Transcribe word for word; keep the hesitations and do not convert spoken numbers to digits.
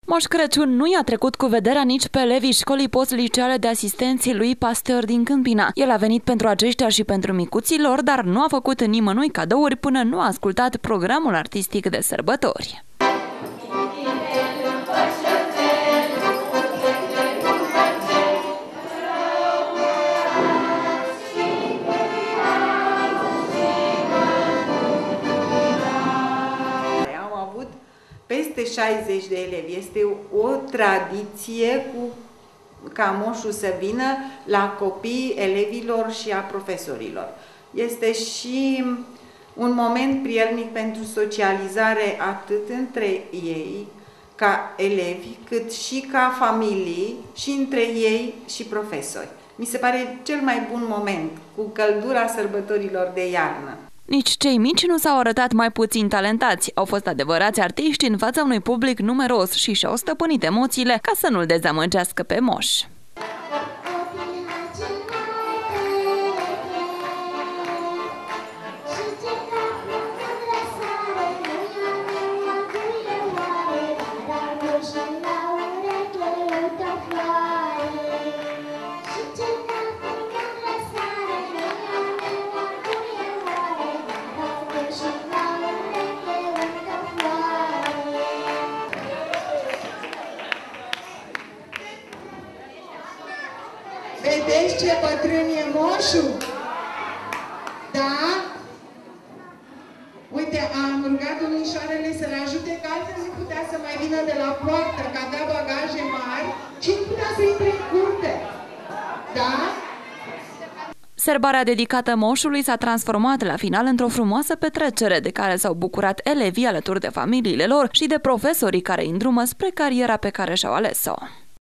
Moș Crăciun nu i-a trecut cu vederea nici pe elevii școlii post-liceale de asistenții lui Pasteur din Câmpina. El a venit pentru aceștia și pentru micuții lor, dar nu a făcut nimănui cadouri până nu a ascultat programul artistic de sărbători. Peste șaizeci de elevi. Este o tradiție cu, ca moșul să vină la copii elevilor și a profesorilor. Este și un moment prielnic pentru socializare atât între ei, ca elevi, cât și ca familii și între ei și profesori. Mi se pare cel mai bun moment, cu căldura sărbătorilor de iarnă. Nici cei mici nu s-au arătat mai puțin talentați. Au fost adevărați artiști în fața unui public numeros și și-au stăpânit emoțiile ca să nu-l dezamăgească pe moș. Vedeți ce bătrân e moșul? Da? Uite, am rugat domnișoarele să-l ajute, că altfel nu putea să mai vină de la poartă, că avea bagaje mari și nu putea să intre în curte. Da? Serbarea dedicată moșului s-a transformat la final într-o frumoasă petrecere de care s-au bucurat elevii alături de familiile lor și de profesorii care îi îndrumă spre cariera pe care și-au ales-o.